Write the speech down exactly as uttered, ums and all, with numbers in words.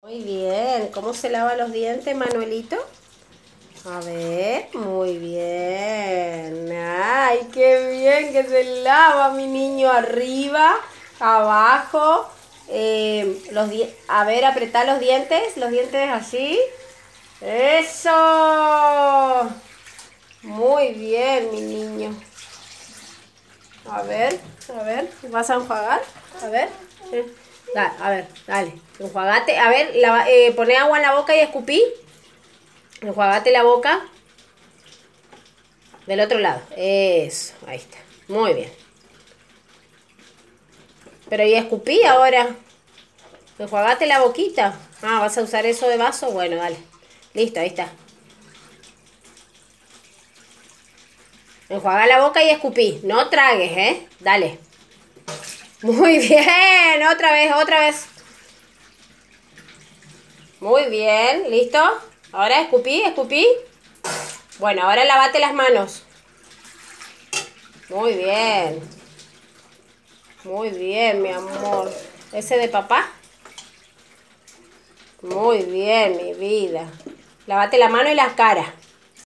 Muy bien. ¿Cómo se lava los dientes, Manuelito? A ver, muy bien. Ay, qué bien que se lava mi niño. Arriba, abajo. Eh, los di- a ver, apretá los dientes. Los dientes así. ¡Eso! Muy bien, mi niño. A ver, a ver. ¿Vas a enjuagar? A ver. Eh, da- a ver, dale. Enjuagate. A ver, lava- eh, poné agua en la boca y escupí. Enjuagate la boca. Del otro lado. Eso. Ahí está. Muy bien. Pero ya escupí ahora. Enjuagate la boquita. Ah, ¿vas a usar eso de vaso? Bueno, dale. Listo, ahí está. Enjuaga la boca y escupí. No tragues, ¿eh? Dale. Muy bien. Otra vez, otra vez. Muy bien. ¿Listo? Ahora escupí, escupí. Bueno, ahora lavate las manos. Muy bien. Muy bien, mi amor. ¿Ese de papá? Muy bien, mi vida. Lávate la mano y las caras.